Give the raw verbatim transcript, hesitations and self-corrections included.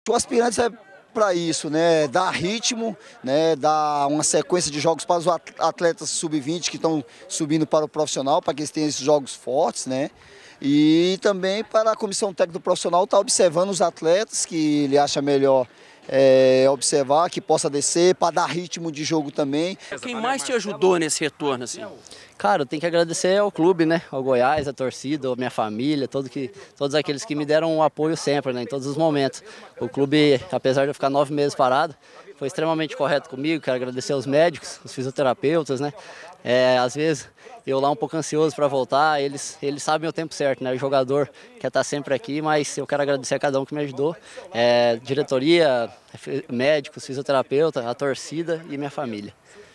O Aspirantes é para isso, né? Dar ritmo, né? Dar uma sequência de jogos para os atletas sub vinte que estão subindo para o profissional, para que eles tenham esses jogos fortes, né? E também para a comissão técnica do profissional estar observando os atletas que ele acha melhor é, observar, que possa descer, para dar ritmo de jogo também. Quem mais te ajudou nesse retorno, assim? Cara, eu tenho que agradecer ao clube, né? Ao Goiás, a torcida, a minha família, todo que, todos aqueles que me deram um apoio sempre, né? Em todos os momentos. O clube, apesar de eu ficar nove meses parado, foi extremamente correto comigo. Quero agradecer aos médicos, os fisioterapeutas, né? É, às vezes eu lá um pouco ansioso para voltar, eles, eles sabem o tempo certo, né? O jogador quer estar sempre aqui, mas eu quero agradecer a cada um que me ajudou. É, diretoria, médicos, fisioterapeuta, a torcida e minha família.